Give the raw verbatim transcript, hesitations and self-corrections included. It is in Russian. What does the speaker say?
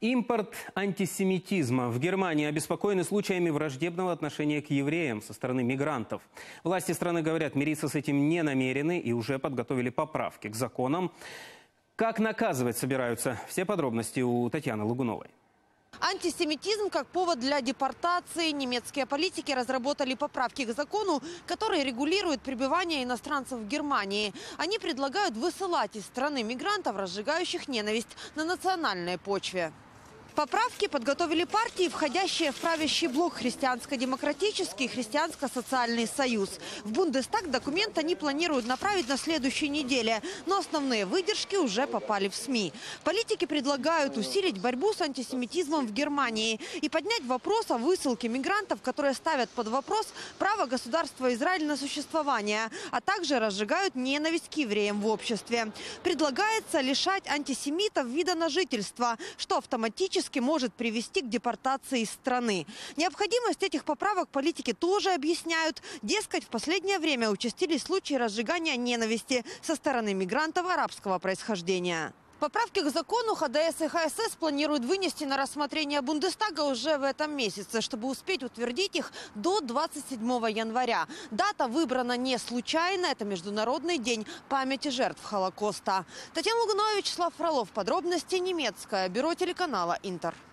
Импорт антисемитизма. В Германии обеспокоены случаями враждебного отношения к евреям со стороны мигрантов. Власти страны говорят, мириться с этим не намерены и уже подготовили поправки к законам. Как наказывать собираются? Все подробности у Татьяны Лагуновой. Антисемитизм как повод для депортации. Немецкие политики разработали поправки к закону, которые регулируют пребывание иностранцев в Германии. Они предлагают высылать из страны мигрантов, разжигающих ненависть на национальной почве. Поправки подготовили партии, входящие в правящий блок Христианско-демократический и Христианско-социальный союз. В Бундестаг документ они планируют направить на следующей неделе, но основные выдержки уже попали в СМИ. Политики предлагают усилить борьбу с антисемитизмом в Германии и поднять вопрос о высылке мигрантов, которые ставят под вопрос право государства Израиль на существование, а также разжигают ненависть к евреям в обществе. Предлагается лишать антисемитов вида на жительство, что автоматически может привести к депортации из страны. Необходимость этих поправок политики тоже объясняют. Дескать, в последнее время участились случаи разжигания ненависти со стороны мигрантов арабского происхождения. Поправки к закону ХДС и ХСС планируют вынести на рассмотрение Бундестага уже в этом месяце, чтобы успеть утвердить их до двадцать седьмого января. Дата выбрана не случайно. Это Международный день памяти жертв Холокоста. Татьяна Лагунова, Вячеслав Фролов. Подробности немецкое бюро телеканала «Интер».